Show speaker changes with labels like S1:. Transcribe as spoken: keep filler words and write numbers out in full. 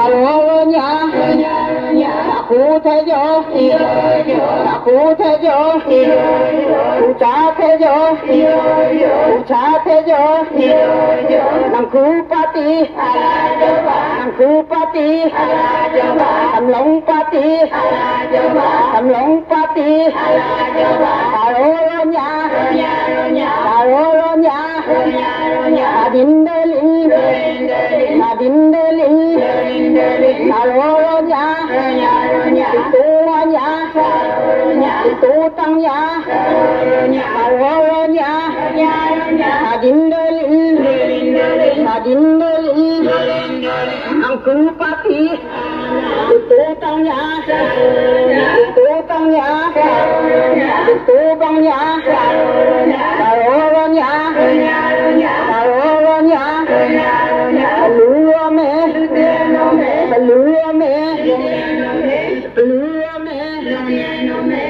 S1: Alonya, aku tejo, aku tejo, uca tejo, uca tejo, nang kupati, nang kupati, tam long pati, tam long pati, alonya, alonya, adindeli, adindeli, alonya, tuanya, tutangnya, alonya, adindeli, adindeli, angku pati, tutangnya, tutangnya, tutangnya, alonya, alonya, luame, luame, luame,